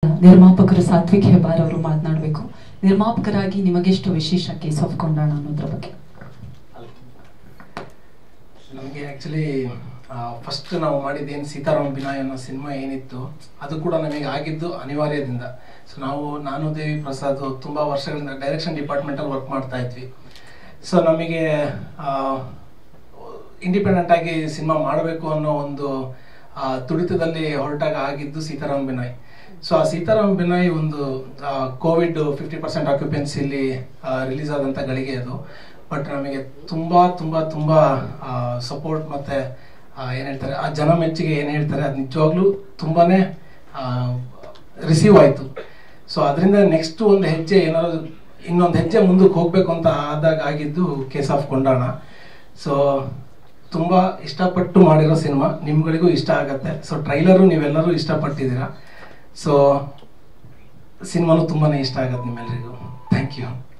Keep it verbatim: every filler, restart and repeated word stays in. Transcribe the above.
ನಿರ್ಮಾಪಕರು ಸಾತ್ವಿಕ್ ಹೆಬ್ಬಾರ್ ಅವರು ಮಾತನಾಡಬೇಕು. ನಿರ್ಮಾಪಕರಾಗಿ ನಿಮಗೆಷ್ಟು ವಿಶೇಷ ಕೇಸ್ ಆಫ್ ಕೊಂಡಾಣ ಅನ್ನೋದ್ರ ಬಗ್ಗೆ. ನಮಗೆ ಆ್ಯಕ್ಚುಲಿ ಫಸ್ಟ್ ನಾವು ಮಾಡಿದ್ದೇನು ಸೀತಾರಾಮ್ ಬಿನಾಯ್ ಅನ್ನೋ ಸಿನಿಮಾ ಏನಿತ್ತು ಅದು ಕೂಡ ನಮಗೆ ಆಗಿದ್ದು ಅನಿವಾರ್ಯದಿಂದ. ಸೊ ನಾವು ನಾನು ದೇವಿ ಪ್ರಸಾದ್ ತುಂಬ ವರ್ಷಗಳಿಂದ ಡೈರೆಕ್ಷನ್ ಡಿಪಾರ್ಟ್ಮೆಂಟಲ್ಲಿ ವರ್ಕ್ ಮಾಡ್ತಾ ಇದ್ವಿ. ಸೊ ನಮಗೆ ಇಂಡಿಪೆಂಡೆಂಟ್ ಆಗಿ ಸಿನಿಮಾ ಮಾಡಬೇಕು ಅನ್ನೋ ಒಂದು ತುಡಿತದಲ್ಲಿ ಹೊರಟಾಗ ಆಗಿದ್ದು ಸೀತಾರಾಮ್ ಬಿನಾಯ್. ಸೊ ಆ ಸೀತಾರಾಮ್ ಬಿನಾಯ್ ಒಂದು ಕೋವಿಡ್ ಫಿಫ್ಟಿ ಪರ್ಸೆಂಟ್ ಆಕ್ಯುಪೆನ್ಸಿಲಿ ರಿಲೀಸ್ ಆದಂಥ ಗಳಿಗೆ ಅದು. ಬಟ್ ನಮಗೆ ತುಂಬ ತುಂಬ ತುಂಬ ಸಪೋರ್ಟ್ ಮತ್ತು ಏನು ಹೇಳ್ತಾರೆ ಆ ಜನ ಮೆಚ್ಚುಗೆ ಏನು ಹೇಳ್ತಾರೆ ಅದು ನಿಜವಾಗ್ಲೂ ತುಂಬಾ ರಿಸೀವ್ ಆಯಿತು. ಸೊ ಅದರಿಂದ ನೆಕ್ಸ್ಟ್ ಒಂದು ಹೆಜ್ಜೆ ಏನಾದ್ರು ಇನ್ನೊಂದು ಹೆಜ್ಜೆ ಮುಂದಕ್ಕೆ ಹೋಗಬೇಕು ಅಂತ ಆದಾಗ ಆಗಿದ್ದು ಕೇಸ್ ಆಫ್ ಕೊಂಡಾಣ. ಸೊ ತುಂಬ ಇಷ್ಟಪಟ್ಟು ಮಾಡಿರೋ ಸಿನಿಮಾ, ನಿಮ್ಗಳಿಗೂ ಇಷ್ಟ ಆಗತ್ತೆ. ಸೊ ಟ್ರೈಲರು ನೀವೆಲ್ಲರೂ ಇಷ್ಟಪಟ್ಟಿದ್ದೀರಾ. ಸೊ ಸಿನಿಮಾನು ತುಂಬಾ ಇಷ್ಟ ಆಗತ್ತೆ ನಿಮ್ಮೆಲ್ಲರಿಗೂ. Thank you.